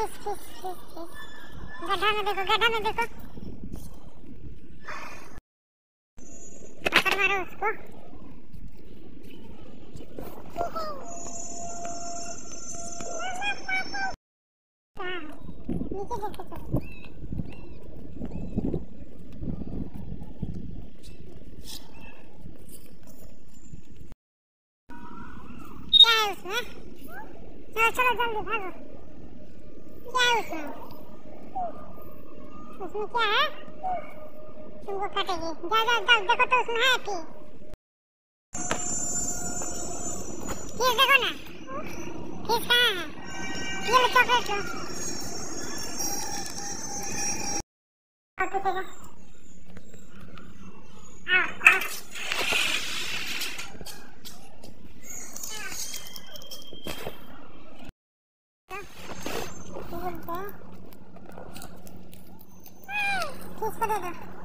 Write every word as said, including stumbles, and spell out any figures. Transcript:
Fish fish fish fish गड्ढा में देखो, गड्ढा में देखो, पकड़ मारो उसको। नीचे देखो चलो। क्या है उसमें? चलो चलो जल्दी भागो। क्या है उसमें? उसमें क्या है? तुमको काटेगी। जाओ जाओ जाओ, देखो तो उसमें है फिर। फिर देखो ना, फिर कहाँ है? ये लो चॉकलेट लो। और पूछेगा। आओ आओ। बोलते हैं। फिश को दे दो।